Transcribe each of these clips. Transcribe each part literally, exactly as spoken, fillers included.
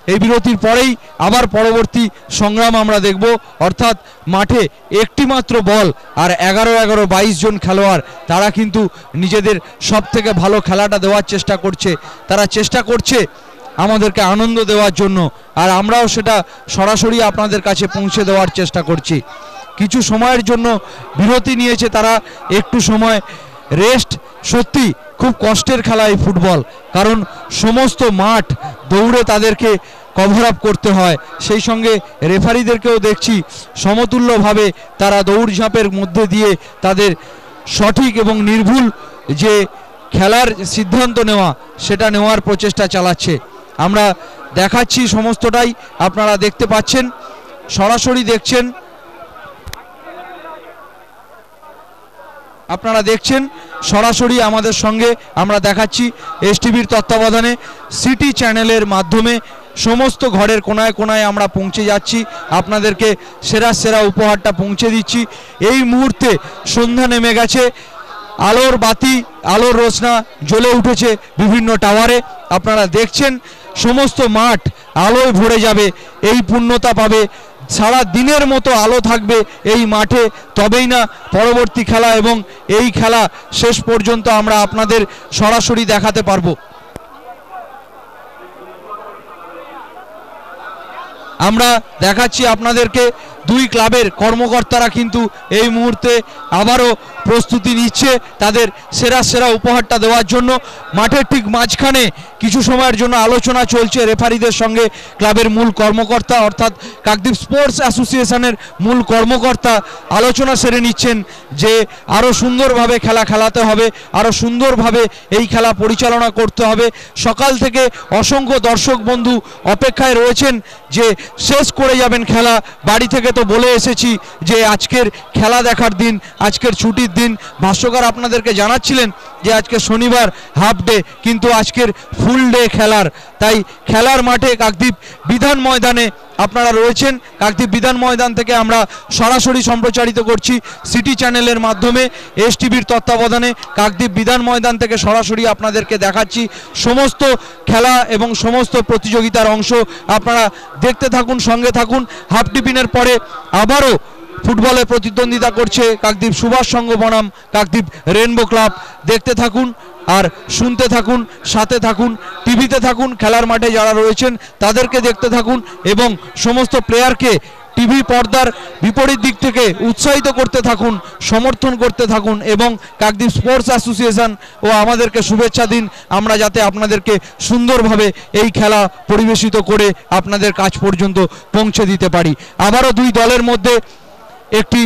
এই বিরতির পরেই আবার পরবর্তী সংগ্রাম আমরা দেখব, অর্থাৎ মাঠে একটি মাত্র বল আর এগারো এগারো বাইশ জন খেলোয়াড়, তারা কিন্তু নিজেদের সব থেকে ভালো খেলাটা দেওয়ার চেষ্টা করছে। তারা চেষ্টা করছে আমাদেরকে আনন্দ দেওয়ার জন্য, আর আমরাও সেটা সরাসরি আপনাদের কাছে পৌঁছে দেওয়ার চেষ্টা করছি। কিছু সময়ের জন্য বিরতি নিয়েছে তারা, একটু সময় রেস্ট। সত্যি খুব কষ্টের খেলা এই ফুটবল, কারণ সমস্ত মাঠ দৌড়ে তাদেরকে কভার আপ করতে হয়। সেই সঙ্গে রেফারিদেরকেও দেখছি সমতুল্যভাবে তারা দৌড়ঝাঁপের মধ্যে দিয়ে তাদের সঠিক এবং নির্ভুল যে খেলার সিদ্ধান্ত নেওয়া সেটা নেওয়ার প্রচেষ্টা চালাচ্ছে। আমরা দেখাচ্ছি সমস্তটাই, আপনারা দেখতে পাচ্ছেন, সরাসরি দেখছেন, আপনারা দেখছেন সরাসরি আমাদের সঙ্গে আমরা দেখাচ্ছি এসটিভির তত্ত্বাবধানে সিটি চ্যানেলের মাধ্যমে সমস্ত ঘরের কোনায় কোনায় আমরা পৌঁছে যাচ্ছি, আপনাদেরকে সেরা সেরা উপহারটা পৌঁছে দিচ্ছি। এই মুহূর্তে সন্ধ্যা নেমে গেছে, আলোর বাতি আলোর রোশনা জ্বলে উঠেছে বিভিন্ন টাওয়ারে। আপনারা দেখছেন সমস্ত মাঠ আলোয় ভরে যাবে, এই পূর্ণতা পাবে, সারা দিনের মতো আলো থাকবে এই মাঠে, তবেই না পরবর্তী খেলা এবং এই খেলা শেষ পর্যন্ত আমরা আপনাদের সরাসরি দেখাতে পারবো। আমরা দেখাচ্ছি আপনাদেরকে দুই ক্লাবের কর্মকর্তারা কিন্তু এই মুহূর্তে আবারও প্রস্তুতি নিচ্ছে তাদের সেরা সেরা উপহারটা দেওয়ার জন্য। মাঠের ঠিক মাঝখানে কিছু সময়ের জন্য আলোচনা চলছে রেফারিদের সঙ্গে। ক্লাবের মূল কর্মকর্তা অর্থাৎ কাকদ্বীপ স্পোর্টস অ্যাসোসিয়েশনের মূল কর্মকর্তা আলোচনা সেরে নিচ্ছেন যে আরও সুন্দরভাবে খেলা খেলাতে হবে, আরও সুন্দরভাবে এই খেলা পরিচালনা করতে হবে। সকাল থেকে অসংখ্য দর্শক বন্ধু অপেক্ষায় রয়েছেন যে শেষ করে যাবেন খেলা। বাড়ি থেকে তো বলে এসেছি যে আজকের খেলা দেখার দিন, আজকের ছুটির দিন। ভাষ্যকার আপনাদেরকে জানাচ্ছিলেন যে আজকে শনিবার হাফ ডে, কিন্তু আজকের ফুল ডে খেলার। তাই খেলার মাঠে কাকদ্বীপ বিধান ময়দানে আপনারা রয়েছেন। কাকদ্বীপ বিধান ময়দান থেকে আমরা সরাসরি সম্প্রচারিত করছি সিটি চ্যানেলের মাধ্যমে এসটিভির তত্ত্বাবধানে। কাকদ্বীপ বিধান ময়দান থেকে সরাসরি আপনাদেরকে দেখাচ্ছি সমস্ত খেলা এবং সমস্ত প্রতিযোগিতার অংশ। আপনারা দেখতে থাকুন, সঙ্গে থাকুন। হাফ টিফিনের পরে আবারও ফুটবলে প্রতিদ্বন্দ্বিতা করছে কাকদ্বীপ সুভাষ সংঘ বনাম কাকদ্বীপ রেনবো ক্লাব। দেখতে থাকুন আর শুনতে থাকুন, সাথে থাকুন, টিভিতে থাকুন, খেলার মাঠে যারা রয়েছেন তাদেরকে দেখতে থাকুন এবং সমস্ত প্লেয়ারকে টিভি পর্দার বিপরীত দিক থেকে উৎসাহিত করতে থাকুন, সমর্থন করতে থাকুন এবং কাকদ্বীপ স্পোর্টস অ্যাসোসিয়েশন ও আমাদেরকে শুভেচ্ছা দিন, আমরা যাতে আপনাদেরকে সুন্দরভাবে এই খেলা পরিবেশিত করে আপনাদের কাছ পর্যন্ত পৌঁছে দিতে পারি। আবারও দুই দলের মধ্যে একটি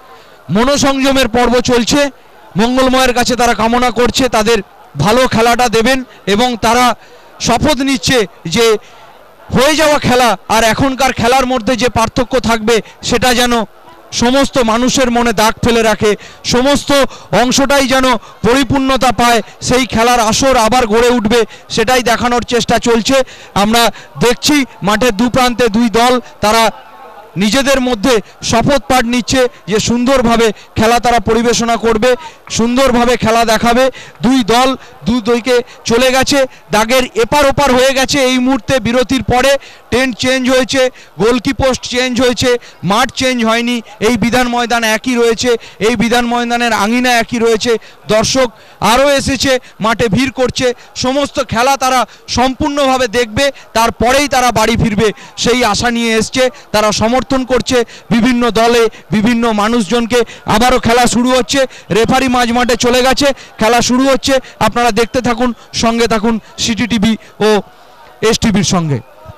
মনোসংযমের পর্ব চলছে। মঙ্গলময়ের কাছে তারা কামনা করছে তাদের ভালো খেলাটা দেবেন এবং তারা শপথ নিচ্ছে যে হয়ে যাওয়া খেলা আর এখনকার খেলার মধ্যে যে পার্থক্য থাকবে সেটা যেন সমস্ত মানুষের মনে দাগ ফেলে রাখে, সমস্ত অংশটাই যেন পরিপূর্ণতা পায়, সেই খেলার আসর আবার গড়ে উঠবে সেটাই দেখানোর চেষ্টা চলছে। আমরা দেখছি মাঠের দু প্রান্তে দুই দল তারা নিজেদের মধ্যে শপথ পাঠ নিচ্ছে যে সুন্দরভাবে খেলা তারা পরিবেশনা করবে, সুন্দরভাবে খেলা দেখাবে। দুই দল দু দিকে চলে গেছে, দাগের এপার ওপার হয়ে গেছে। এই মুহূর্তে বিরতির পরে টেন্ট চেঞ্জ হয়েছে, গোলকি পোস্ট চেঞ্জ হয়েছে, মাঠ চেঞ্জ হয়নি। এই বিধান ময়দান একই রয়েছে, এই বিধান ময়দানের আঙিনা একই রয়েছে। দর্শক আরও এসেছে, মাঠে ভিড় করছে। সমস্ত খেলা তারা সম্পূর্ণভাবে দেখবে, তারপরেই তারা বাড়ি ফিরবে সেই আশা নিয়ে এসছে। তারা সমর্থন করছে বিভিন্ন দলে, বিভিন্ন মানুষজনকে। আবারও খেলা শুরু হচ্ছে, রেফারি মাঝ মাঠে চলে গেছে, খেলা শুরু হচ্ছে। আপনারা দেখতে থাকুন, সঙ্গে থাকুন সিটি টিভি ও এস টিভির সঙ্গে।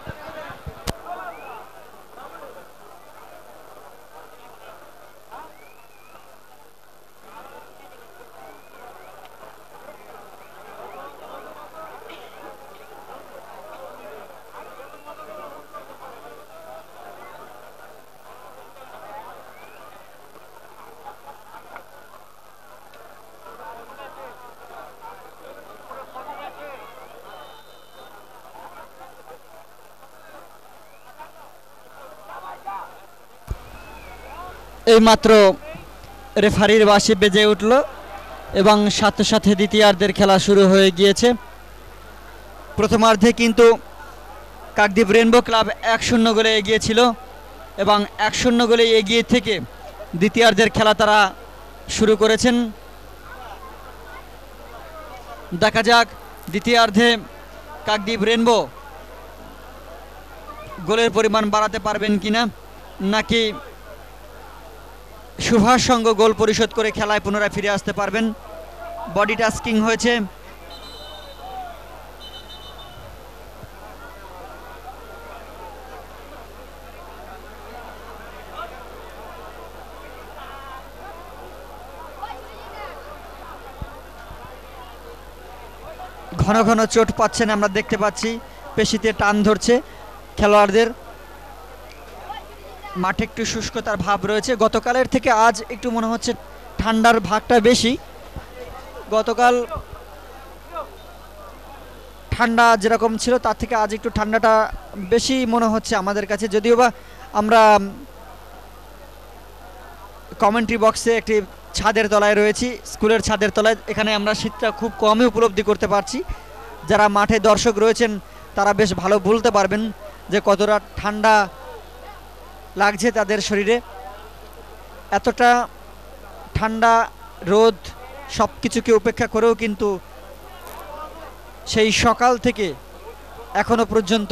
এইমাত্র রেফারির বাঁশি বেজে উঠল এবং সাথে সাথে দ্বিতীয়ার্ধের খেলা শুরু হয়ে গিয়েছে। প্রথমার্ধে কিন্তু কাকদ্বীপ রেনবো ক্লাব এক শূন্য গোলে এগিয়ে ছিল এবং এক শূন্য গোলে এগিয়ে থেকে দ্বিতীয়ার্ধের খেলা তারা শুরু করেছেন। দেখা যাক দ্বিতীয়ার্ধে কাকদ্বীপ রেনবো গোলের পরিমাণ বাড়াতে পারবেন কিনা, নাকি সুভাষ সংঘ গোল পরিশোধ করে খেলায় পুনরায় ফিরে আসতে পারবেন। বডি টাস্কিং হয়েছে, ঘন ঘন চোট পাচ্ছেন আমরা দেখতে পাচ্ছি, পেশিতে টান ধরছে খেলোয়াড়দের, মাঠে একটু শুষ্কতার ভাব রয়েছে। গতকালের থেকে আজ একটু মনে হচ্ছে ঠান্ডার ভাগটা বেশি। গতকাল ঠান্ডা যেরকম ছিল তার থেকে আজ একটু ঠান্ডাটা বেশি মনে হচ্ছে আমাদের কাছে, যদিও বা আমরা কমেন্ট্রি বক্সে একটি ছাদের তলায় রয়েছি, স্কুলের ছাদের তলায়, এখানে আমরা শীতটা খুব কমই উপলব্ধি করতে পারছি। যারা মাঠে দর্শক রয়েছেন তারা বেশ ভালো বলতে পারবেন যে কতটা ঠান্ডা লাগছে তাদের শরীরে। এতটা ঠান্ডা রোদ সব কিছুকে উপেক্ষা করেও কিন্তু সেই সকাল থেকে এখনো পর্যন্ত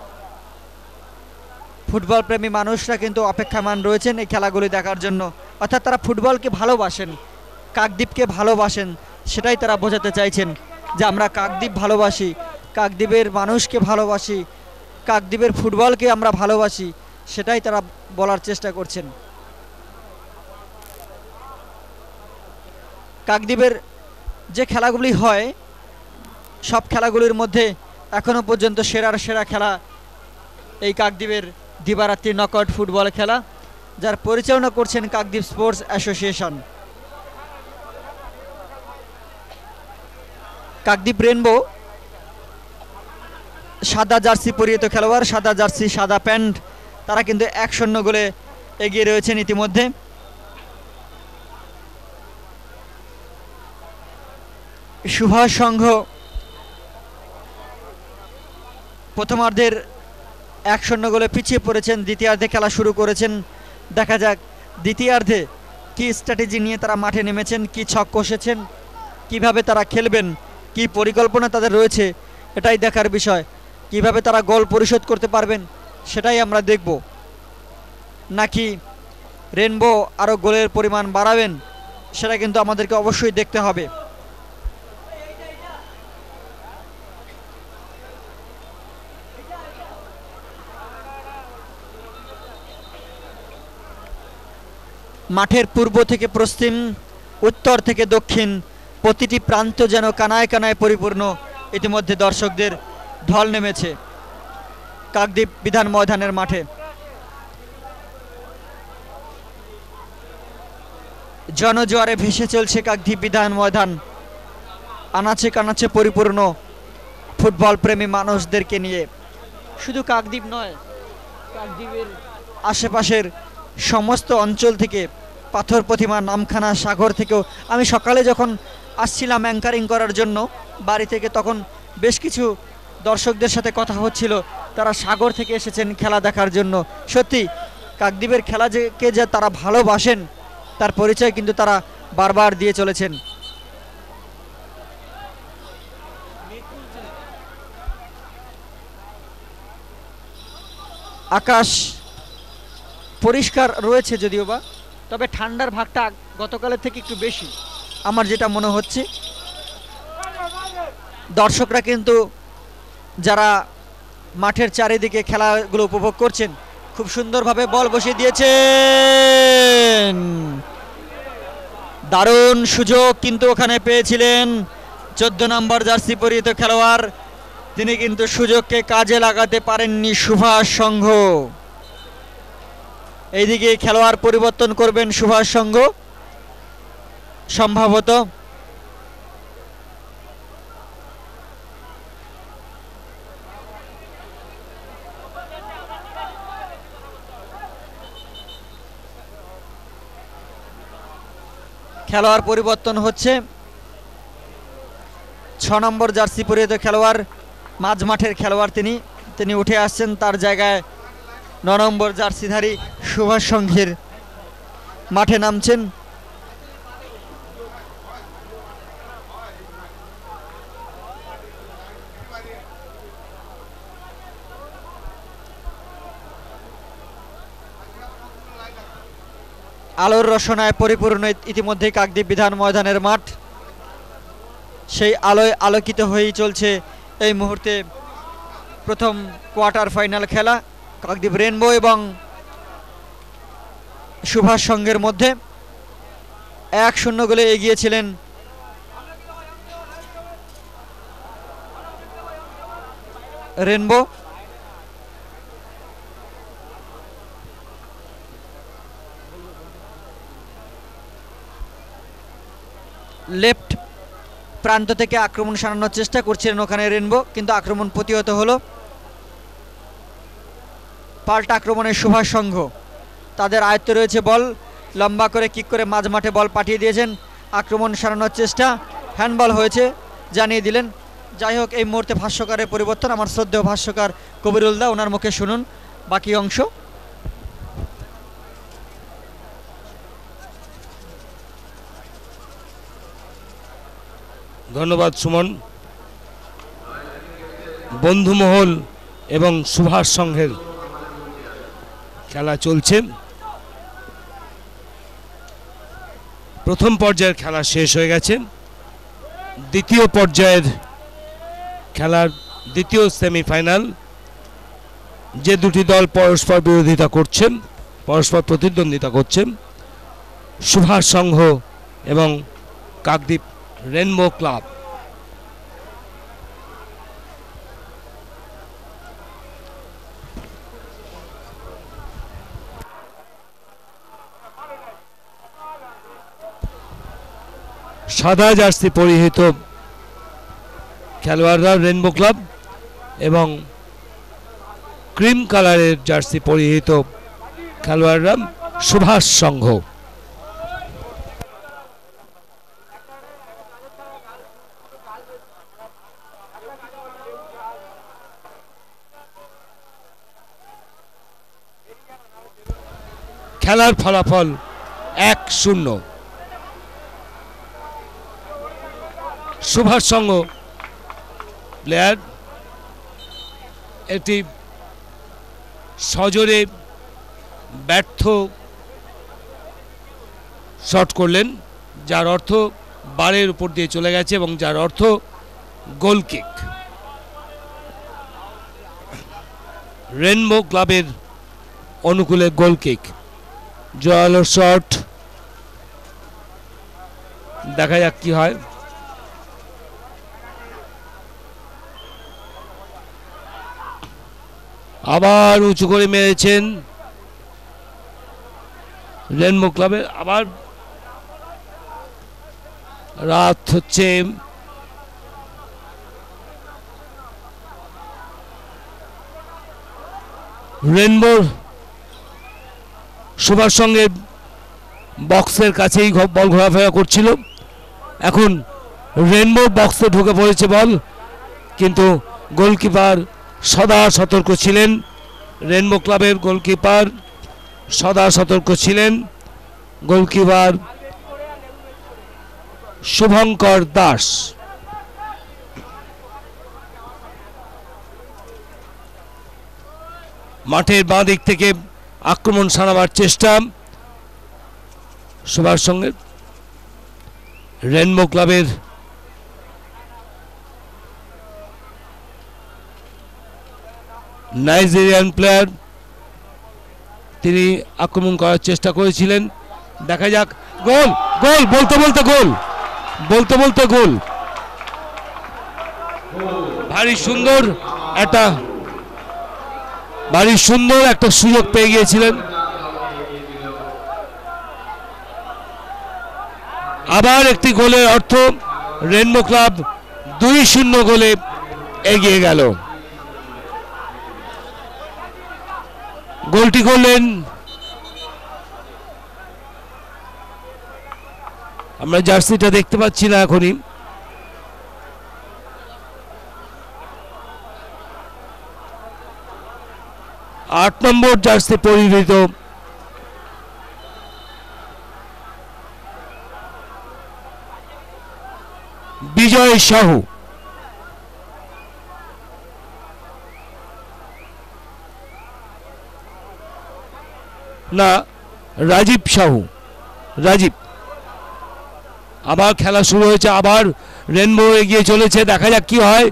ফুটবল প্রেমী মানুষরা কিন্তু অপেক্ষামান রয়েছেন এই খেলাগুলি দেখার জন্য। অর্থাৎ তারা ফুটবলকে ভালোবাসেন, কাকদ্বীপকে ভালোবাসেন, সেটাই তারা বোঝাতে চাইছেন যে আমরা কাকদ্বীপ ভালোবাসি, কাকদ্বীপের মানুষকে ভালোবাসি, কাকদ্বীপের ফুটবলকে আমরা ভালোবাসি, সেটাই তারা বলার চেষ্টা করছেন। কাকদ্বীপের যে খেলাগুলি হয় সব খেলাগুলির মধ্যে এখনো পর্যন্ত সেরার সেরা খেলা এই কাকদ্বীপের দিবারাত্রি নকআউট ফুটবল খেলা, যার পরিচালনা করছেন Kakdwip sports association. Kakdwip Rainbow সাদা জার্সি পরিহিত খেলোয়াড়, সাদা জার্সি সাদা প্যান্ট, তারা কিন্তু এক শূন্য গোলে এগিয়ে রয়েছেন ইতিমধ্যে। সুভাষ সংঘ প্রথমার্ধের এক শূন্য গোলে পিছিয়ে পড়েছেন, দ্বিতীয়ার্ধে খেলা শুরু করেছেন। দেখা যাক দ্বিতীয়ার্ধে কি স্ট্র্যাটেজি নিয়ে তারা মাঠে নেমেছেন, কি ছক কষেছেন, কিভাবে তারা খেলবেন, কি পরিকল্পনা তাদের রয়েছে, এটাই দেখার বিষয়। কিভাবে তারা গোল পরিশোধ করতে পারবেন সেটাই আমরা দেখব, নাকি রেনবো আরও গোলের পরিমাণ বাড়াবেন সেটা কিন্তু আমাদেরকে অবশ্যই দেখতে হবে। মাঠের পূর্ব থেকে পশ্চিম, উত্তর থেকে দক্ষিণ, প্রতিটি প্রান্ত যেন কানায় কানায় পরিপূর্ণ। ইতিমধ্যে দর্শকদের ঢল নেমেছে কাকদ্বীপ বিধান ময়দানের মাঠে। জনজোয়ারে ভেসে চলছে কাকদ্বীপ বিধান ময়দান, আনাচে কানাচে পরিপূর্ণ ফুটবল প্রেমী মানুষদেরকে নিয়ে। শুধু কাকদ্বীপ নয়, কাকদ্বীপের আশেপাশের সমস্ত অঞ্চল থেকে, পাথর প্রতিমা, নামখানা, সাগর থেকেও। আমি সকালে যখন আসছিলাম অ্যাঙ্কারিং করার জন্য বাড়ি থেকে, তখন বেশ কিছু দর্শকদের সাথে কথা হচ্ছিল, তারা সাগর থেকে এসেছেন খেলা দেখার জন্য। সত্যি কাকদ্বীপের খেলা যে কে যা তারা ভালোবাসেন তার পরিচয় কিন্তু তারা বারবার দিয়ে চলেছেন। আকাশ পরিষ্কার রয়েছে যদিও বা, তবে ঠান্ডার ভাগটা গতকালের থেকে একটু বেশি আমার যেটা মনে হচ্ছে। দর্শকরা কিন্তু যারা মাঠের চারিদিকে খেলাগুলো উপভোগ করছেন খুব সুন্দরভাবে বল বসিয়ে দিয়েছেন। দারুণ সুযোগ কিন্তু ওখানে পেয়েছিলেন চোদ্দ নম্বর জার্সি পরিহিত খেলোয়াড়, তিনি কিন্তু সুযোগকে কাজে লাগাতে পারেননি সুভাষ সংঘ। এইদিকে খেলোয়াড় পরিবর্তন করবেন সুভাষ সংঘ সম্ভবত। খেলোয়াড় পরিবর্তন হচ্ছে, ছ নম্বর জার্সি পরিহিত খেলোয়াড়, মাঝ মাঠের খেলোয়াড় তিনি, তিনি উঠে আসছেন, তার জায়গায় ন নম্বর জার্সিধারী সুভাষ সংঘের মাঠে নামছেন। আলোর রসনায় পরিপূর্ণ ইতিমধ্যে কাকদ্বীপ বিধান ময়দানের মাঠ। সেই আলোয় আলোকিত হয়েই চলছে এই মুহূর্তে প্রথম কোয়ার্টার ফাইনাল খেলা কাকদ্বীপ রেনবো এবং সুভাষ সংঘের মধ্যে। এক শূন্য গোলে এগিয়েছিলেন রেনবো। লেফট প্রান্ত থেকে আক্রমণ সারানোর চেষ্টা করছিলেন ওখানে রেনবো, কিন্তু আক্রমণ প্রতিহত হলো। পাল্টা আক্রমণে সুভাষ সংঘ, তাদের আয়ত্তে রয়েছে বল, লম্বা করে কিক করে মাঝ মাঠে বল পাঠিয়ে দিয়েছেন। আক্রমণ সারানোর চেষ্টা, হ্যান্ডবল হয়েছে জানিয়ে দিলেন। যাই হোক, এই মুহূর্তে ভাষ্যকারের পরিবর্তন। আমার শ্রদ্ধেয় ভাষ্যকার কবিরুল দা, ওনার মুখে শুনুন বাকি অংশ। ধন্যবাদ সুমন। বন্ধুমহল এবং সুভাষ সংঘের খেলা চলছে। প্রথম পর্যায়ের খেলা শেষ হয়ে গেছে। দ্বিতীয় পর্যায়ের খেলার দ্বিতীয় সেমিফাইনাল, যে দুটি দল পরস্পর বিরোধিতা করছেন, পরস্পর প্রতিদ্বন্দ্বিতা করছেন, সুভাষ সংঘ এবং কাকদ্বীপ রেনবো ক্লাব। সাদা জার্সি পরিহিত খেলোয়াড়রা রেনবো ক্লাব এবং ক্রিম কালারের জার্সি পরিহিত খেলোয়াড়রা সুভাষ সংঘ। খেলার ফলাফল এক শূন্য। সুভাষ সংঘ প্লেয়ার একটি সজোরে ব্যর্থ শট করলেন, যার অর্থ বারের উপর দিয়ে চলে গেছে এবং যার অর্থ গোল কিক। রেনবো ক্লাবের অনুকূলে গোল কিক, জোরালো শট, দেখা যাক কি হয়। আবার উঁচু করে মেরেছেন রেনবো ক্লাবের। আবার রাত হচ্ছে, রেনবোর সুভাষ সঙ্গে বক্সের কাছেই বল ঘোরাফেরা করছিল। এখন রেনবো বক্সে ঢুকে পড়েছে বল, কিন্তু গোলকিপার সদা সতর্ক ছিলেন। রেনবো ক্লাবের গোলকিপার সদা সতর্ক ছিলেন। গোলকিপার শুভঙ্কর দাস। মাঠের বাঁ দিক থেকে আক্রমণ সারাবার চেষ্টা সুভাষ সঙ্গে। রেনবো ক্লাবের নাইজেরিয়ান প্লেয়ার, তিনি আক্রমণ করার চেষ্টা করেছিলেন। দেখা যাক। গোল, গোল, বলতে বলতে গোল, বলতে বলতে গোল। ভারী সুন্দর একটা ভারী সুন্দর একটা সুযোগ পেয়ে গিয়েছিলেন। আবার একটি গোলের অর্থ রেনবো ক্লাব দুই শূন্য গোলে এগিয়ে গেল। গোলটি করলেন, আমরা জার্সিটা দেখতে পাচ্ছি না এখনই, আট নম্বর জার্সি পরিহিত বিজয় সাহু, না রাজীব সাহু, রাজীব। আবার খেলা শুরু হয়েছে, আবার রেনবো এগিয়ে চলেছে, দেখা যাক কি হয়।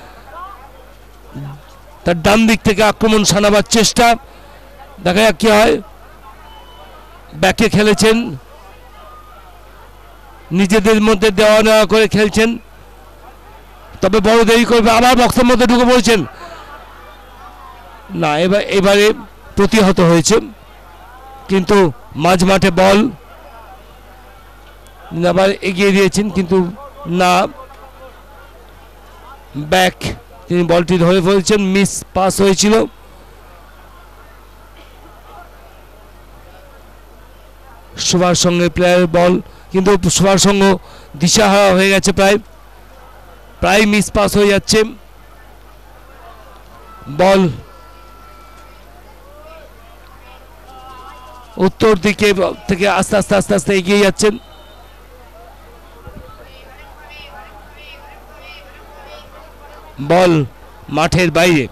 তার ডান দিক থেকে আক্রমণ সানাবার চেষ্টা, দেখা যাক কি হয়। ব্যাকে খেলেছেন, নিজেদের মধ্যে দেওয়া নেওয়া করে খেলছেন, তবে বড় দেরি করবে। আবার বক্সের মধ্যে ঢুকে পড়েছেন, না এবার এবারে প্রতিহত হয়েছে, কিন্তু মাঝ মাঠে বল আবার এগিয়ে দিয়েছেন, কিন্তু না, ব্যাক তিনি বলটি ধরে ফেলছেন, মিস পাস হয়েছিল। সুভাষ সঙ্গে প্লেয়ারের বল, কিন্তু সুভাষ সঙ্গ দিশাহারা হয়ে গেছে, প্রায় প্রায় মিস পাস হয়ে যাচ্ছে বল। উত্তর দিকে থেকে আস্তে আস্তে আস্তে আস্তে এগিয়ে যাচ্ছেন। বল মাঠের বাইরে,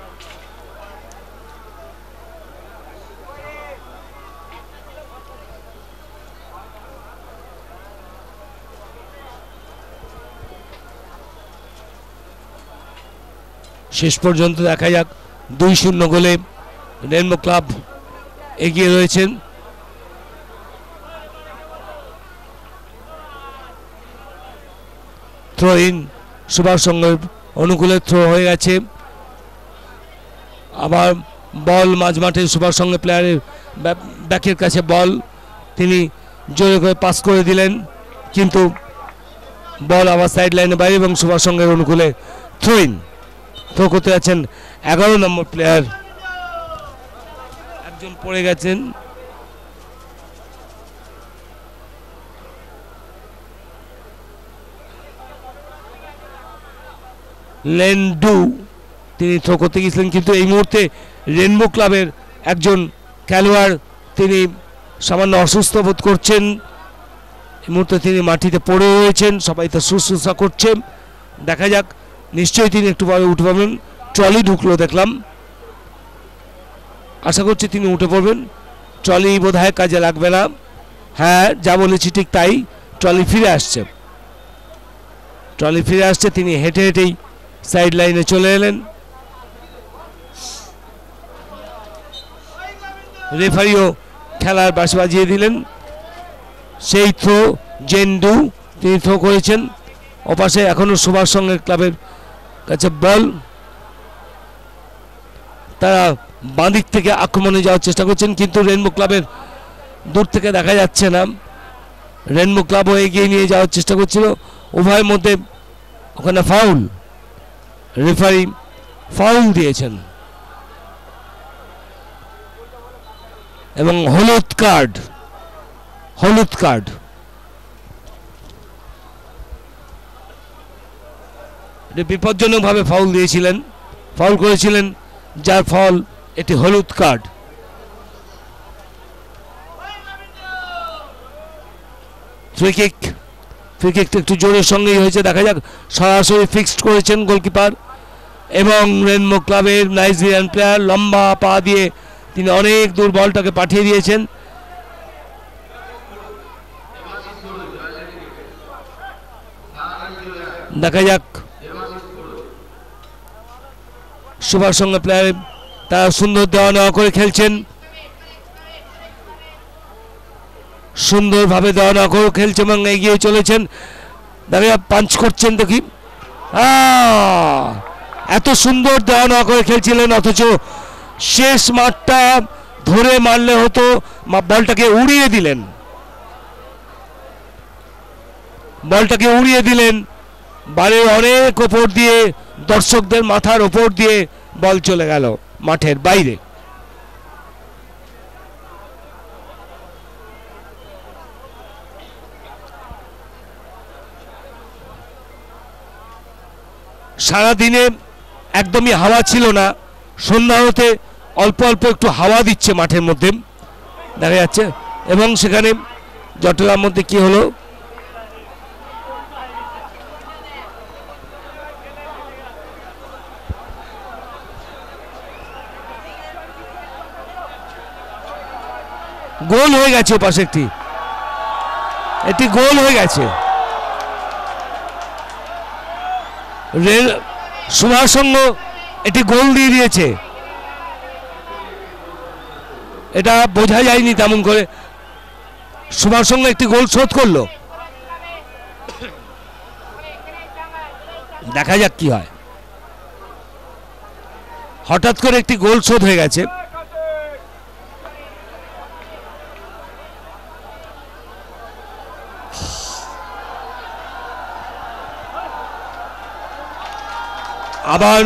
শেষ পর্যন্ত দেখা যাক। দুই শূন্য গোলে রেনবো ক্লাব এগিয়ে রয়েছেন। থ্রো ইন সুভাষ সঙ্গের অনুকূলে থ্রো হয়ে গেছে। আবার বল মাঝ মাঠে সুভাষ সঙ্গে প্লেয়ারের ব্যাকের কাছে বল, তিনি জোরে করে পাস করে দিলেন, কিন্তু বল আবার সাইড লাইনে বাইরে এবং সুভাষ সঙ্গের অনুকূলে থ্রো ইন। থ্রো করতে যাচ্ছেন এগারো নম্বর প্লেয়ার, একজন পড়ে গেছেন। লেন্ডু তিনি থ্রো করতে গিয়েছিলেন, কিন্তু এই মুহূর্তে রেনবো ক্লাবের একজন খেলোয়াড় তিনি সামান্য অসুস্থ বোধ করছেন। এই মুহূর্তে তিনি মাটিতে পড়ে রয়েছেন, সবাই তার শুশ্রূষা করছে। দেখা যাক, নিশ্চয়ই তিনি একটু পরে উঠে পাবেন। ট্রলি ঢুকলো দেখলাম, আশা করছি তিনি উঠে পড়বেন। ট্রলি বোধহয় কাজে লাগবে না, হ্যাঁ যা বলেছি ঠিক তাই, ট্রলি ফিরে আসছে, ট্রলি ফিরে আসছে। তিনি হেঁটে হেঁটেই সাইড লাইনে চলে এলেন। রেফারিও খেলার বাঁশি বাজিয়ে দিলেন। সেই থ্রো জেন্ডু তিনি থ্রো করেছেন, ওপাশে এখনো সুভাষ সঙ্গের ক্লাবের কাছে বল। তারা বাঁদিক থেকে আক্রমণে যাওয়ার চেষ্টা করছেন, কিন্তু রেনবো ক্লাবের দূর থেকে দেখা যাচ্ছে না। রেনবো ক্লাবও এগিয়ে নিয়ে যাওয়ার চেষ্টা করছিল, উভয়ের মধ্যে ওখানে ফাউল, রেফারি ফাউল দিয়েছেন এবং হলুদ কার্ড, হলুদ কার্ড। বিপজ্জনকভাবে ফাউল দিয়েছিলেন, ফাউল করেছিলেন, যার ফল এটি হলুদ কার্ড। ফ্রি কিক, ফ্রি কিকটা একটু জোরের সঙ্গেই হয়েছে, দেখা যাক। সরাসরি ফিক্সড করেছেন গোলকিপার এবং রেনবো ক্লাবের নাইজেরিয়ান প্লেয়ার লম্বা পা দিয়ে তিনি অনেক দূর বলটাকে পাঠিয়ে দিয়েছেন। দেখা যাক, সুভাষ সঙ্গে প্লেয়ার তারা সুন্দর দেওয়া নেওয়া করে খেলছেন, সুন্দরভাবে দেওয়া নেওয়া করে খেলছেন এবং এগিয়ে চলেছেন। দেখা যাক, পাঞ্চ করছেন দেখি, এত সুন্দর দেওয়া নেওয়া করে খেলছিলেন, অথচ শেষ মাঠটা ধরে মারলে হতো, বলটাকে উড়িয়ে দিলেন, বলটাকে উড়িয়ে দিলেন বারের অনেক ওপর দিয়ে, দর্শকদের মাথার ওপর দিয়ে বল চলে গেল মাঠের বাইরে। সারাদিনে একদমই হাওয়া ছিল না, সন্ধ্যা হতে অল্প অল্প একটু হাওয়া দিচ্ছে মাঠের মধ্যে দেখা যাচ্ছে, এবং সেখানে জটলার মধ্যে কি হলো, গোল হয়ে গেছে, পাশে একটি একটি গোল হয়ে গেছে। রেল সুভাষ সংঘ একটি গোল দিয়ে দিয়েছে, এটা বোঝা যায়নি তেমন করে। সুভাষ সংঘ একটি গোল শোধ করলো, দেখা যাক কি হয়। হঠাৎ করে একটি গোল শোধ হয়ে গেছে। আবার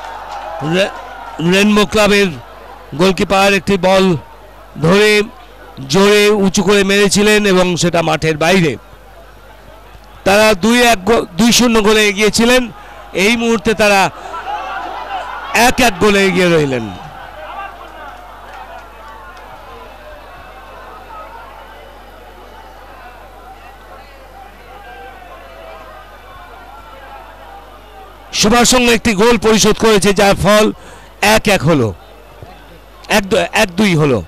রেনবো ক্লাবের গোলকিপার একটি বল ধরে জোরে উঁচু করে মেরেছিলেন এবং সেটা মাঠের বাইরে। তারা দুই এক দুই শূন্য গোলে এগিয়েছিলেন, এই মুহূর্তে তারা এক এক গোলে এগিয়ে রইলেন। সুভাষ সংঘ একটি গোল পরিশোধ করেছে, যার ফল এক এক হলো, এক এক দুই হলো।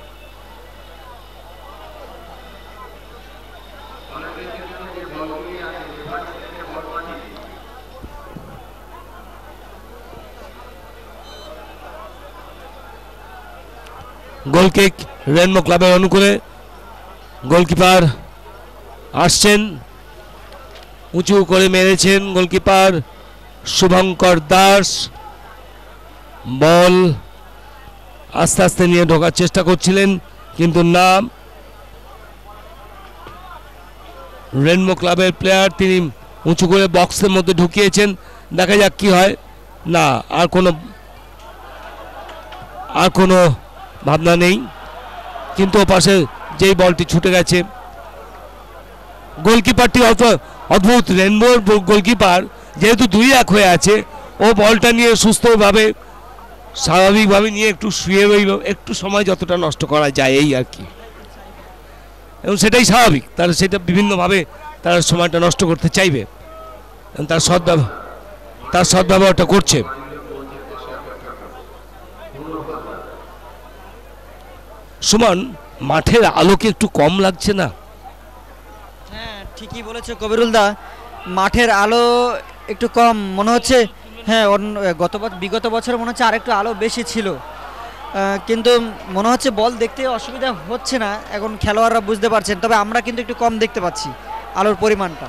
গোল কিক রেনবো ক্লাবের অনুকূলে, গোলকিপার আসছেন, উঁচু করে মেরেছেন গোলকিপার শুভঙ্কর দাস। বল আস্তে আস্তে নিয়ে ঢোকার চেষ্টা করছিলেন, কিন্তু না, রেনবো ক্লাবের প্লেয়ার তিনি উঁচু করে বক্সের মধ্যে ঢুকিয়েছেন। দেখা যাক কি হয়। না, আর কোনো আর কোনো ভাবনা নেই, কিন্তু ওপাশে যেই বলটি ছুটে গেছে, গোলকিপারটি অত অদ্ভুত, রেনবোর গোলকিপার যেহেতু দুই এক হয়ে আছে, ও বলটা নিয়ে সুস্থভাবে স্বাভাবিকভাবে নিয়ে একটু শুয়ে রইল, একটু সময় যতটা নষ্ট করা যায় এই আর কি, এবং সেটাই স্বাভাবিক। তারা সেটা বিভিন্নভাবে তারা সময়টা নষ্ট করতে চাইবে, তার সদ্ব্যবহার তার সদ্ব্যবহারটা করছে। সুমন, মাঠের আলোকে একটু কম লাগছে না? হ্যাঁ, ঠিকই বলেছো কবিরুল দা, মাঠের আলো একটু কম মনে হচ্ছে। হ্যাঁ, অন্য গত বিগত বছর মনে হচ্ছে আর একটু আলো বেশি ছিল, কিন্তু মনে হচ্ছে বল দেখতে অসুবিধা হচ্ছে না, এখন খেলোয়াড়রা বুঝতে পারছেন, তবে আমরা কিন্তু একটু কম দেখতে পাচ্ছি আলোর পরিমাণটা।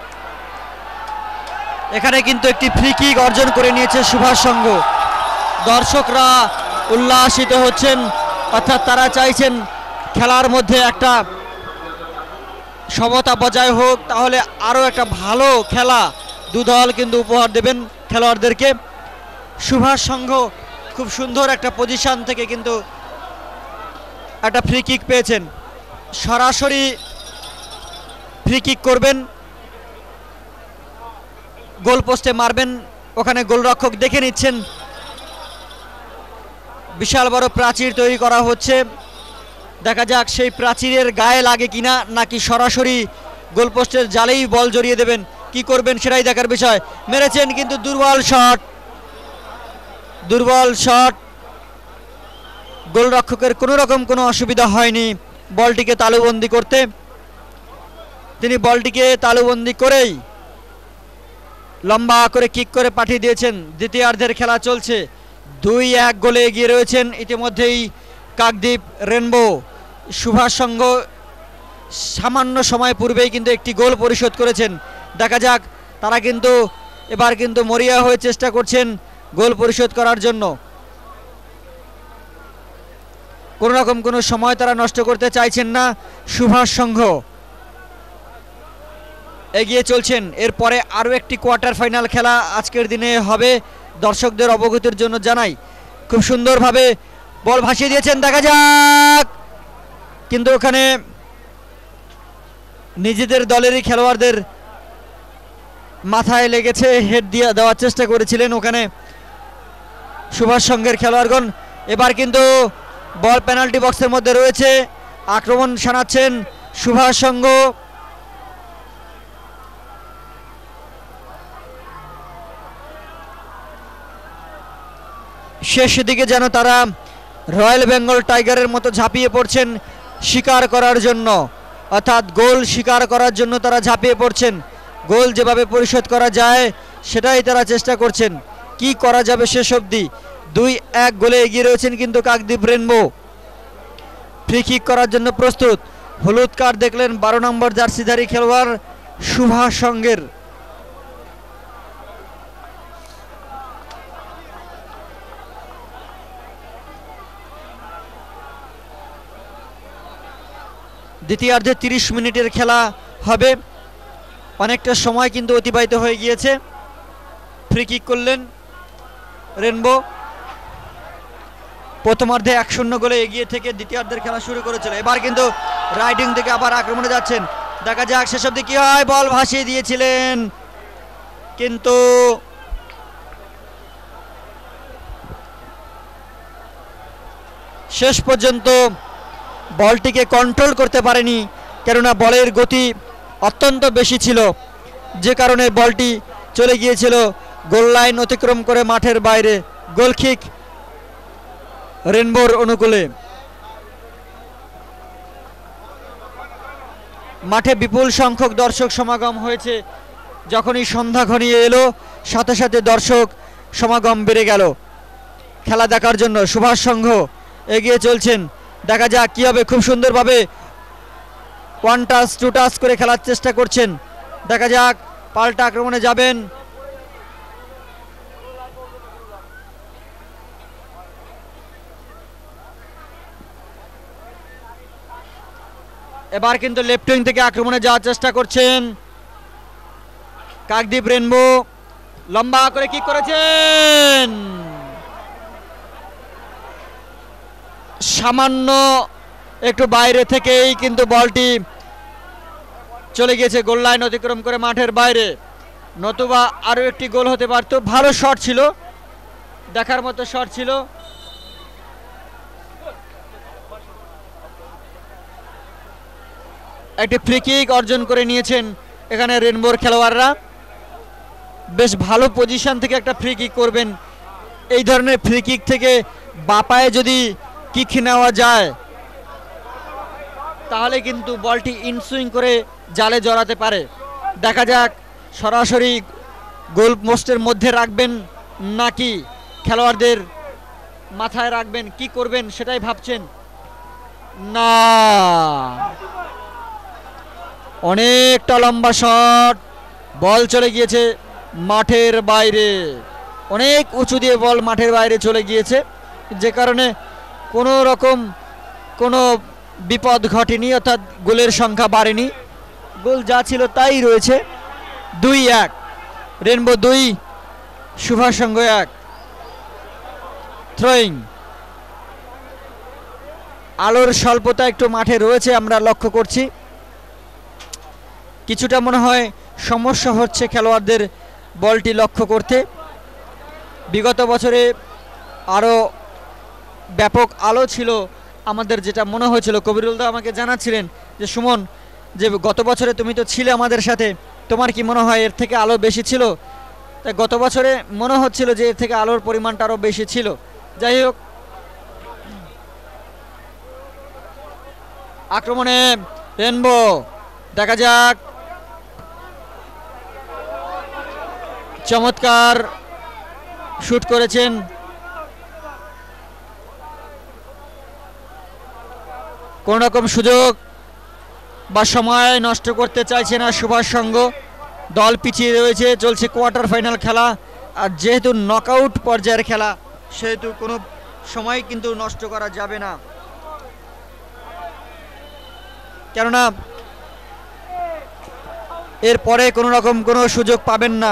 এখানে কিন্তু একটি ফ্রি কিক অর্জন করে নিয়েছে সুভাষ সংঘ। দর্শকরা উল্লাসিত হচ্ছেন, অর্থাৎ তারা চাইছেন খেলার মধ্যে একটা সমতা বজায় হোক, তাহলে আরও একটা ভালো খেলা দু দল কিন্তু উপহার দেবেন খেলোয়াড়দেরকে। সুভাষ সংঘ খুব সুন্দর একটা পজিশন থেকে কিন্তু একটা ফ্রি কিক পেয়েছেন, সরাসরি ফ্রি কিক করবেন, গোল পোস্টে মারবেন, ওখানে গোলরক্ষক দেখে নিচ্ছেন। বিশাল বড় প্রাচীর তৈরি করা হচ্ছে, দেখা যাক সেই প্রাচীরের গায়ে লাগে কিনা, নাকি সরাসরি গোলপোস্টের জালেই বল জড়িয়ে দেবেন, কি করবেন সেটাই দেখার বিষয়। মেরেছেন কিন্তু দুর্বল শট, দুর্বল শট, গোলরক্ষকের কোনো রকম কোনো অসুবিধা হয়নি বলটিকে তালুবন্দি করতে। তিনি বলটিকে তালুবন্দি করেই লম্বা করে কিক করে পাঠিয়ে দিয়েছেন। দ্বিতীয়ার্ধের খেলা চলছে, দুই এক গোলে এগিয়ে রয়েছেন ইতিমধ্যেই কাকদ্বীপ রেনবো। সুভাষ সংঘ সামান্য সময় পূর্বেই কিন্তু একটি গোল পরিশোধ করেছেন, দেখা যাক তারা কিন্তু এবার কিন্তু মরিয়া হয়ে চেষ্টা করছেন গোল পরিশোধ করার জন্য। কোনো রকম কোনো সময় তারা নষ্ট করতে চাইছেন না সুভাষ সংঘ, এগিয়ে চলছেন। এরপরে আরও একটি কোয়ার্টার ফাইনাল খেলা আজকের দিনে হবে, দর্শকদের অবগতির জন্য জানাই। খুব সুন্দরভাবে বল ভাসিয়ে দিয়েছেন, দেখা যাক, কিন্তু ওখানে নিজেদের দলেরই খেলোয়াড়দের মাথায় লেগেছে, হেড দিয়ে দেওয়ার চেষ্টা করেছিলেন ওখানে সুভাষ সংঘের খেলোয়াড়গণ। এবার কিন্তু বল পেনাল্টি বক্সের মধ্যে রয়েছে, আক্রমণ শানাচ্ছেন সুভাষ সংঘ। শেষ দিকে যেন তারা রয়্যাল বেঙ্গল টাইগারের মতো ঝাঁপিয়ে পড়ছেন শিকার করার জন্য, অর্থাৎ গোল শিকার করার জন্য তারা ঝাঁপিয়ে পড়ছেন। গোল যেভাবে পরিশোধ করা যায় সেটাই তারা চেষ্টা করছেন। কি করা যাবে শেষ অবধি? দুই এক গোলে এগিয়ে রয়েছেন কিন্তু কাকদ্বীপ রেনবো। ফ্রি কিক করার জন্য প্রস্তুত। হলুদ কার্ড দেখলেন বারো নম্বর জার্সিধারী খেলোয়াড় সুভাষ সংঘের। দ্বিতীয়ার্ধে তিরিশ মিনিটের খেলা হবে, অনেকটা সময় কিন্তু অতিবাহিত হয়ে গিয়েছে। ফ্রি কিক করলেন রেনবো। প্রথমার্ধে এক শূন্য গোলে এগিয়ে থেকে দ্বিতীয়ার্ধের খেলা শুরু করেছিল। এবার কিন্তু রাইডিং থেকে আবার আক্রমণে যাচ্ছেন, দেখা যাক শেষ অবধি কি হয়। বল ভাসিয়ে দিয়েছিলেন কিন্তু শেষ পর্যন্ত বলটিকে কন্ট্রোল করতে পারেনি, কেননা বলের গতি অত্যন্ত বেশি ছিল, যে কারণে বলটি চলে গিয়েছিল গোল লাইন অতিক্রম করে মাঠের বাইরে। গোলকিক রেনবোর অনুকূলে। মাঠে বিপুল সংখ্যক দর্শক সমাগম হয়েছে। যখনই সন্ধ্যা ঘনিয়ে এলো সাথে সাথে দর্শক সমাগম বেড়ে গেল খেলা দেখার জন্য। সুভাষ সংঘ এগিয়ে চলছেন, দেখা যাক কি হবে। খুব সুন্দরভাবে ওয়ান টাচ টু টাচ করে খেলার চেষ্টা করছেন, দেখা যাক পাল্টা আক্রমণে যাবেন। এবার কিন্তু লেফট উইং থেকে আক্রমণে যাওয়ার চেষ্টা করছেন কাকদ্বীপ রেনবো। লম্বা করে কিক করেছেন, সামান্য একটু বাইরে থেকেই কিন্তু বলটি চলে গিয়েছে গোল লাইন অতিক্রম করে মাঠের বাইরে, নতুবা আরও একটি গোল হতে পারত। ভালো শট ছিল, দেখার মতো শট ছিল। একটি ফ্রি কিক অর্জন করে নিয়েছেন এখানে রেনবোর খেলোয়াড়রা। বেশ ভালো পজিশন থেকে একটা ফ্রি কিক করবেন। এই ধরনের ফ্রি কিক থেকে বাপায়ে যদি কিক নেওয়া যায় তাহলে কিন্তু বলটি ইনসুইং করে জালে জড়াতে পারে। দেখা যাক সরাসরি গোল পোস্টের মধ্যে রাখবেন নাকি খেলোয়াড়দের মাথায় রাখবেন, কি করবেন সেটাই ভাবছেন। না, অনেকটা লম্বা শট, বল চলে গিয়েছে মাঠের বাইরে। অনেক উঁচু দিয়ে বল মাঠের বাইরে চলে গিয়েছে, যে কারণে কোনো রকম কোনো বিপদ ঘটেনি, অর্থাৎ গোলের সংখ্যা বাড়েনি। গোল যা ছিল তাই রয়েছে। দুই এক, রেনবো দুই সুভাষ সংঘ এক। থ্রোয়িং। আলোর স্বল্পতা একটু মাঠে রয়েছে, আমরা লক্ষ্য করছি। কিছুটা মনে হয় সমস্যা হচ্ছে খেলোয়াড়দের বলটি লক্ষ্য করতে। বিগত বছরে আরও ব্যাপক আলো ছিল আমাদের, যেটা মনে হয়েছিল। কবিরুলদা আমাকে জানাচ্ছিলেন যে সুমন, যে গত বছরে তুমি তো ছিলে আমাদের সাথে, তোমার কি মনে হয় এর থেকে আলো বেশি ছিল? তাই গত বছরে মনে হচ্ছিল যে এর থেকে আলোর পরিমাণটা আরও বেশি ছিল। যাই হোক, আক্রমণে রেনবো, দেখা যাক। চমৎকার শুট করেছেন কোন রকম সুযোগ বা সময় নষ্ট করতে চাইছে না সুভাষ সংঘ। দল পিছিয়ে রয়েছে, চলছে কোয়ার্টার ফাইনাল খেলা। আর যেহেতু নকআউট পর্যায়ের খেলা, সেহেতু কোনো সময় কিন্তু নষ্ট করা যাবে না, কেননা এরপরে কোনো রকম কোনো সুযোগ পাবেন না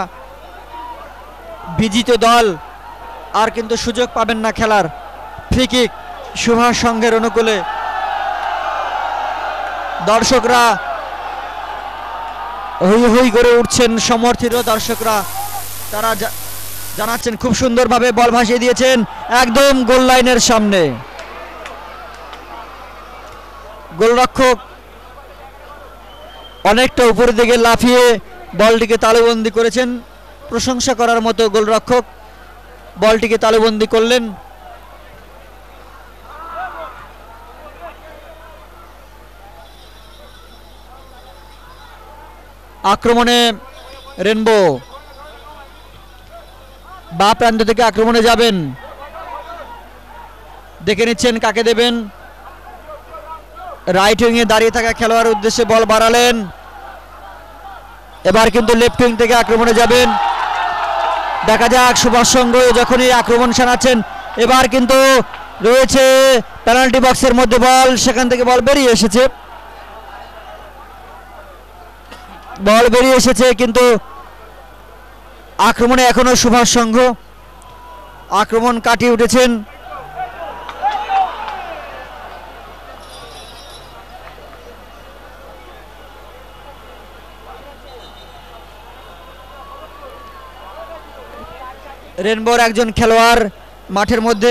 বিজিত দল, আর কিন্তু সুযোগ পাবেন না খেলার। ফ্রি কিক সুভাষ সংঘের অনুকূলে। দর্শকরা হই হই করে উঠছেন, সমর্থিত দর্শকরা তারা জানাচ্ছেন খুব সুন্দরভাবে বল ভাসিয়ে দিয়েছেন। একদম গোল লাইনের সামনে। গোলরক্ষক অনেকটা উপরের দিকে লাফিয়ে বলটিকে তালুবন্দি করেছেন, প্রশংসা করার মতো গোলরক্ষক বলটিকে তালুবন্দি করলেন। আক্রমণে রেনবো, বা প্রান্ত থেকে আক্রমণে যাবেন, দেখে নিচ্ছেন কাকে দেবেন। রাইট উইংয়ে দাঁড়িয়ে থাকা খেলোয়াড়ের উদ্দেশ্যে বল বাড়ালেন, এবার কিন্তু লেফট উইং থেকে আক্রমণে যাবেন। দেখা যাক সুভাষ সংঘ যখনই আক্রমণ শানাচ্ছেন, এবার কিন্তু রয়েছে পেনাল্টি বক্সের মধ্যে বল, সেখান থেকে বল বেরিয়ে এসেছে, বল বেরিয়ে এসেছে কিন্তু আক্রমণে এখনো সুভাষ সংঘ আক্রমণ কাটিয়ে উঠেছেন। রেনবোর একজন খেলোয়াড় মাঠের মধ্যে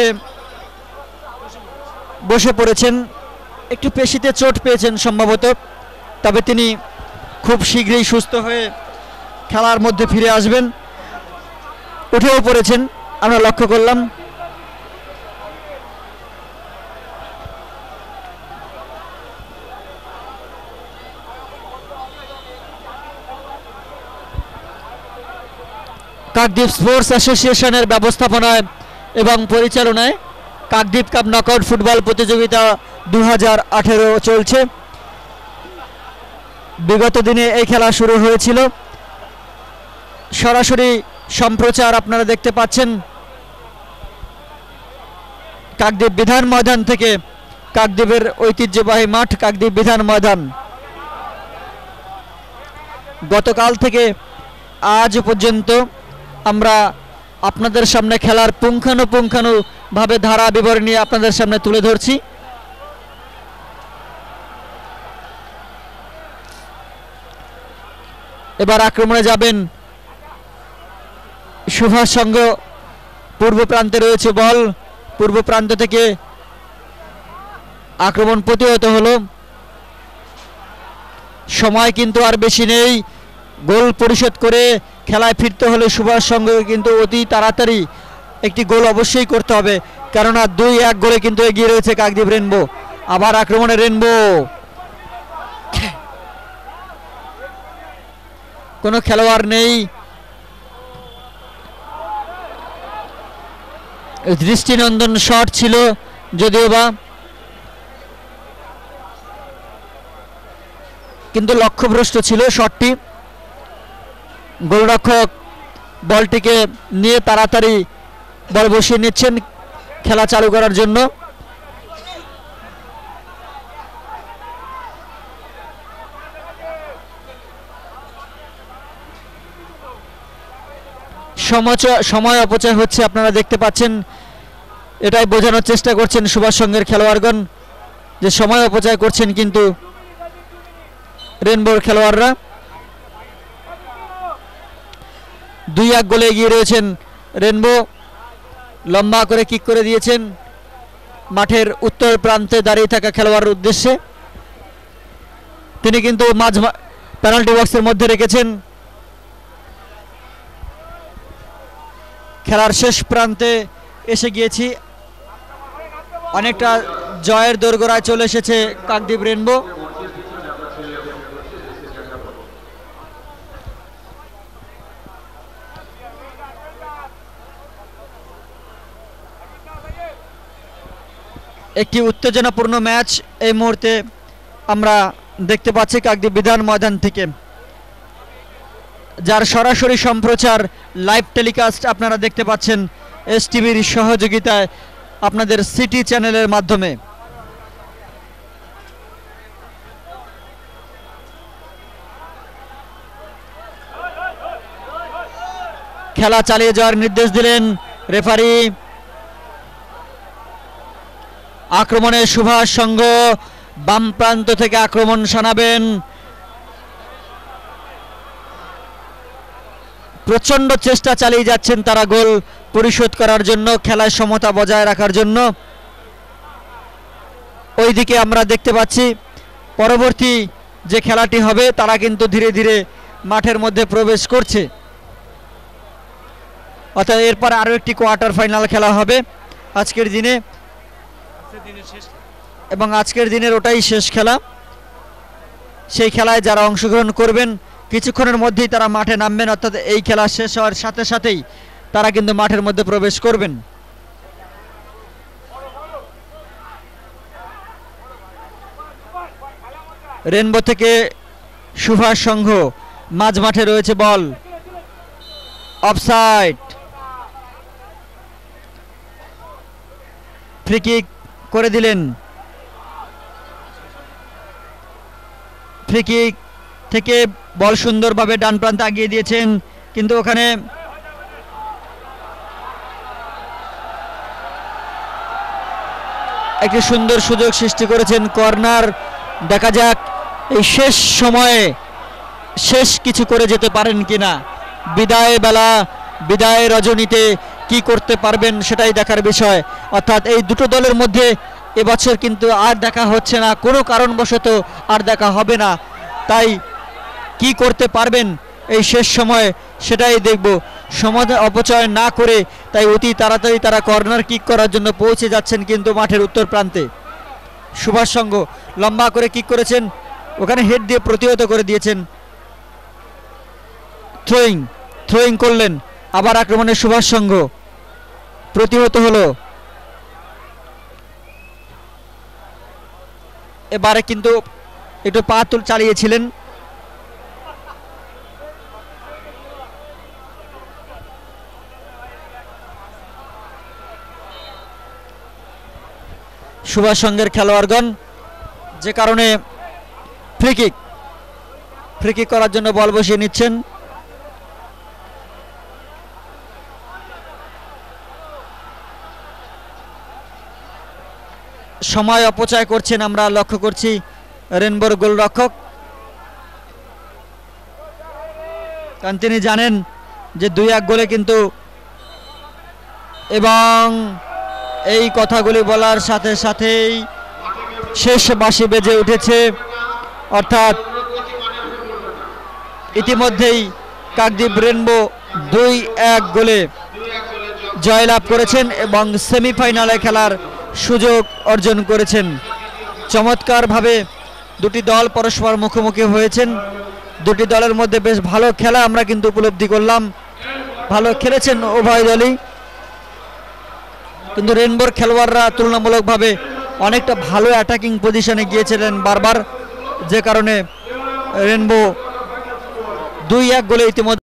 বসে পড়েছেন, একটু পেশিতে চোট পেয়েছেন সম্ভবত, তবে তিনি খুব শীঘ্রই সুস্থ হয়ে খেলার মধ্যে ফিরে আসবেন। উঠেও পড়েছেন আমরা লক্ষ্য করলাম। কাকদ্বীপ স্পোর্টস অ্যাসোসিয়েশনের ব্যবস্থাপনায় এবং পরিচালনায় কাকদ্বীপ কাপ নকআউট ফুটবল প্রতিযোগিতা দু হাজার আঠেরো চলছে। বিগত দিনে এই খেলা শুরু হয়েছিল, সরাসরি সম্প্রচার আপনারা দেখতে পাচ্ছেন কাকদ্বীপ বিধান ময়দান থেকে, কাকদ্বীপের ঐতিহ্যবাহী মাঠ কাকদ্বীপ বিধান ময়দান। গতকাল থেকে আজ পর্যন্ত আমরা আপনাদের সামনে খেলার পুঙ্খানুপুঙ্খানুভাবে ধারা বিবরণী আপনাদের সামনে তুলে ধরছি। এবার আক্রমণে যাবেন সুভাষ সংঘ, পূর্ব প্রান্তে রয়েছে বল, পূর্ব প্রান্ত থেকে আক্রমণ প্রতিহত হলো। সময় কিন্তু আর বেশি নেই, গোল পরিশোধ করে খেলায় ফিরতে হলে সুভাষ সংঘ কিন্তু অতি তাড়াতাড়ি একটি গোল অবশ্যই করতে হবে, কেননা দুই এক গোলে কিন্তু এগিয়ে রয়েছে কাকদ্বীপ রেনবো। আবার আক্রমণে রেনবো, কোনো খেলোয়াড় নেই, দৃষ্টিনন্দন শট ছিল যদিও বা, কিন্তু লক্ষ্যভ্রষ্ট ছিল শটটি। গোলরক্ষক বলটিকে নিয়ে তাড়াতাড়ি বল বসিয়ে নিচ্ছেন খেলা চালু করার জন্য। সময় অপচয় হচ্ছে আপনারা দেখতে পাচ্ছেন, এটাই বোঝানোর চেষ্টা করছেন সুভাষ সংঘের খেলোয়াড়গণ যে সময় অপচয় করছেন কিন্তু রেনবোর খেলোয়াড়রা। দুই এক গোলে এগিয়ে রয়েছেন রেনবো, লম্বা করে কিক করে দিয়েছেন মাঠের উত্তর প্রান্তে দাঁড়িয়ে থাকা খেলোয়াড়ের উদ্দেশ্যে, তিনি কিন্তু মাঝ পেনাল্টি বক্সের মধ্যে রেখেছেন। খেলার শেষ প্রান্তে এসে গিয়েছি, অনেকটা জয়ের দোরগোড়ায় চলে এসেছে কাকদ্বীপ রেনবো। একটি উত্তেজনাপূর্ণ ম্যাচ এই মুহূর্তে আমরা দেখতে পাচ্ছি কাকদ্বীপ বিধান ময়দান থেকে, যার সরাসরি সম্প্রচার লাইভ টেলিকাস্ট আপনারা দেখতে পাচ্ছেন এস টিভির সহযোগিতায় আপনাদের সিটি চ্যানেলের মাধ্যমে। খেলা চালিয়ে যাওয়ার নির্দেশ দিলেন রেফারি। আক্রমণে সুভাষ সংঘ বাম প্রান্ত থেকে আক্রমণ শানাবেন, প্রচন্ড চেষ্টা চালিয়ে যাচ্ছেন তারা গোল পরিশোধ করার জন্য, খেলায় সমতা বজায় রাখার জন্য। ওইদিকে আমরা দেখতে পাচ্ছি পরবর্তী যে খেলাটি হবে তারা কিন্তু ধীরে ধীরে মাঠের মধ্যে প্রবেশ করছে। অর্থাৎ এরপর আরও একটি কোয়ার্টার ফাইনাল খেলা হবে আজকের দিনে, এবং আজকের দিনের ওটাই শেষ খেলা। সেই খেলায় যারা অংশগ্রহণ করবেন কিছুক্ষণের মধ্যেই তারা মাঠে নামবেন, অর্থাৎ এই খেলা শেষ হওয়ার সাথে সাথেই তারা কিন্তু মাঠের মধ্যে প্রবেশ করবেন। রেনবো থেকে সুভাষ সংঘ, মাঝ মাঠে রয়েছে বল, অফসাইড, ফ্রি কিক করে দিলেন। ফ্রি কিক থেকে বল সুন্দরভাবে ডান প্রান্তে আগিয়ে দিয়েছেন, কিন্তু ওখানে একটি সুন্দর সুযোগ সৃষ্টি করেছেন, কর্নার। দেখা যাক এই শেষ সময়ে শেষ কিছু করে যেতে পারেন কিনা। বিদায় বেলা, বিদায় রজনীতে কি করতে পারবেন সেটাই দেখার বিষয়। অর্থাৎ এই দুটো দলের মধ্যে এবছর কিন্তু আর দেখা হচ্ছে না, কোনো কারণবশত আর দেখা হবে না। তাই কি করতে পারবেন এই শেষ সময় সেটাই দেখব। সময় অপচয় না করে তাই অতি তাড়াতাড়ি তারা কর্নার কিক করার জন্য পৌঁছে যাচ্ছেন কিন্তু মাঠের উত্তর প্রান্তে। সুভাষ সংঘ লম্বা করে কিক করেছেন, ওখানে হেড দিয়ে প্রতিহত করে দিয়েছেন। থ্রোয়িং থ্রোয়িং করলেন, আবার আক্রমণে সুভাষ সংঘ, প্রতিহত হলো। এবারে কিন্তু একটু পা তুল চালিয়েছিলেন। সুভাষ সংঘের খেলোয়াড়গণ, যে কারণে ফ্রি কিক ফ্রি কিক করার জন্য বল বসিয়ে নিচ্ছেন। সময় অপচয় করছেন আমরা লক্ষ্য করছি রেনবোর গোলরক্ষক, কারণ তিনি জানেন যে দুই এক গোলে কিন্তু, এবং এই কথাগুলি বলার সাথে সাথেই শেষ বাঁশি বেজে উঠেছে। অর্থাৎ ইতিমধ্যেই কাকদ্বীপ রেনবো দুই এক গোলে জয়লাভ করেছেন এবং সেমিফাইনালে খেলার সুযোগ অর্জন করেছেন। চমৎকারভাবে দুটি দল পরস্পর মুখোমুখি হয়েছেন। দুটি দলের মধ্যে বেশ ভালো খেলা আমরা কিন্তু উপলব্ধি করলাম, ভালো খেলেছেন উভয় দলই, কিন্তু রেনবোর খেলোয়াড়রা তুলনামূলকভাবে অনেকটা ভালো অ্যাটাকিং পজিশনে গিয়েছিলেন বারবার, যে কারণে রেনবো দুই এক গোলে ইতিমধ্যে